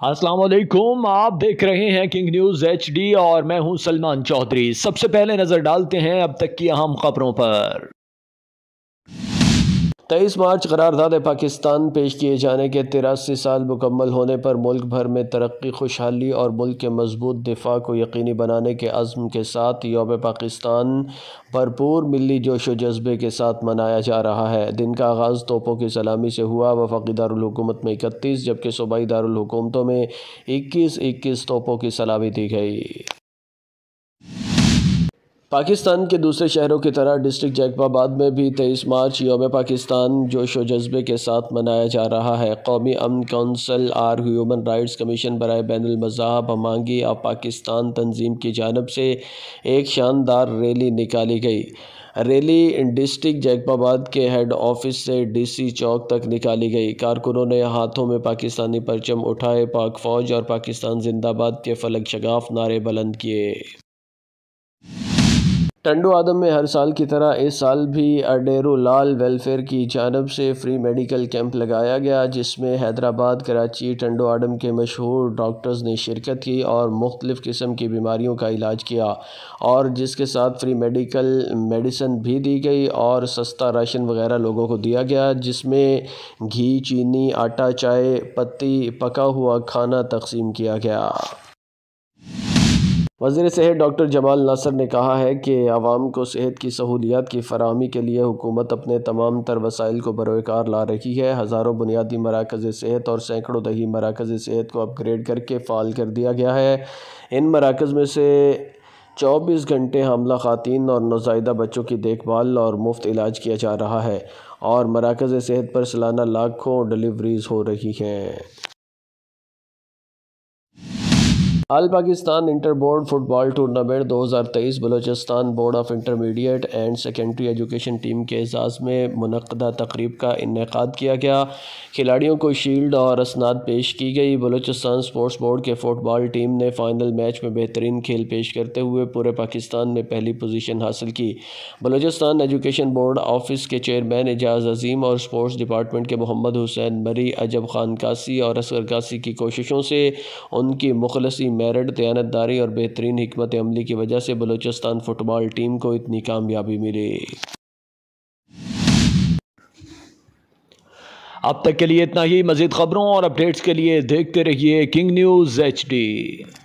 السلام علیکم، آپ دیکھ رہے ہیں کنگ نیوز ایچ ڈی اور میں ہوں سلمان چودھری۔ سب سے پہلے نظر ڈالتے ہیں اب تک کی اہم خبروں پر۔ 23 مارچ قرارداد پاکستان پیش کیے جانے کے 83 سال مکمل ہونے پر ملک بھر میں ترقی، خوشحالی اور ملک کے مضبوط دفاع کو یقینی بنانے کے عزم کے ساتھ یوم پاکستان بھرپور ملی جوش و جذبے کے ساتھ منایا جا رہا ہے۔ دن کا آغاز توپوں کی سلامی سے ہوا۔ وفاقی دارالحکومت میں 31 جبکہ صوبائی دارالحکومتوں میں 21 توپوں کی سلامی دی گئی۔ پاکستان کے دوسرے شہروں کی طرح ڈسٹرکٹ جیکب آباد میں بھی 23 مارچ یوم پاکستان جوش و جذبے کے ساتھ منایا جا رہا ہے۔ قومی امن کونسل اور ہیومن رائٹس کمیشن برائے بین المذاہب ہمانگی آف پاکستان تنظیم کی جانب سے ایک شاندار ریلی نکالی گئی۔ ریلی ڈسٹرکٹ جیکب آباد کے ہیڈ آفس سے ڈی سی چوک تک نکالی گئی۔ کارکنوں نے ہاتھوں میں پاکستانی پرچم اٹھائے، پاک فوج اور پاکستان زندہ باد کے فلک شگاف نعرے بلند کیے۔ ٹنڈو آدم میں ہر سال کی طرح اس سال بھی اڈیرو لال ویلفیئر کی جانب سے فری میڈیکل کیمپ لگایا گیا، جس میں حیدرآباد، کراچی، ٹنڈو آدم کے مشہور ڈاکٹرز نے شرکت کی اور مختلف قسم کی بیماریوں کا علاج کیا، اور جس کے ساتھ فری میڈیسن بھی دی گئی اور سستا راشن وغیرہ لوگوں کو دیا گیا، جس میں گھی، چینی، آٹا، چائے پتی، پکا ہوا کھانا تقسیم کیا گیا۔ وزیر صحت ڈاکٹر جمال ناصر نے کہا ہے کہ عوام کو صحت کی سہولیات کی فراہمی کے لیے حکومت اپنے تمام تر وسائل کو بروئے کار لا رہی ہے۔ ہزاروں بنیادی مراکز صحت اور سینکڑوں دیہی مراکز صحت کو اپ گریڈ کر کے فعال کر دیا گیا ہے۔ ان مراکز میں سے 24 گھنٹے حاملہ خواتین اور نوزائیدہ بچوں کی دیکھ بھال اور مفت علاج کیا جا رہا ہے، اور مراکز صحت پر سالانہ لاکھوں ڈیلیوریز ہو رہی ہیں۔ All Pakistan inter board football tournament 2023 Balochistan board of intermediate and secondary education team کے اعزاز میں منعقدہ تقریب کا انعقاد کیا گیا۔ کھلاڑیوں کو شیلڈ اور اسناد پیش کی گئی۔ بلوچستان اسپورٹس بورڈ کے فٹ بال ٹیم نے فائنل میچ میں بہترین کھیل پیش کرتے ہوئے پورے پاکستان میں پہلی پوزیشن حاصل کی۔ بلوچستان ایجوکیشن بورڈ آفس کے چیئرمین اعجاز عظیم اور اسپورٹس ڈپارٹمنٹ کے محمد حسین مری، عجب خان قاسی اور اصغر قاسی کی کوششوں سے، ان کی مخلصی، میرٹ، دیانتداری اور بہترین حکمت عملی کی وجہ سے بلوچستان فٹ بال ٹیم کو اتنی کامیابی ملی۔ اب تک کے لیے اتنا ہی۔ مزید خبروں اور اپڈیٹس کے لیے دیکھتے رہیے کنگ نیوز ایچ ڈی۔